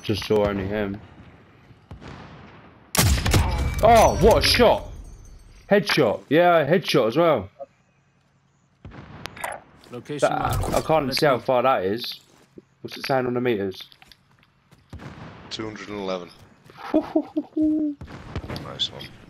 Just saw only him. Oh, what a shot! Headshot. Yeah, headshot as well. Location marked. I can't see how far that is. What's it saying on the meters? 211. Nice one.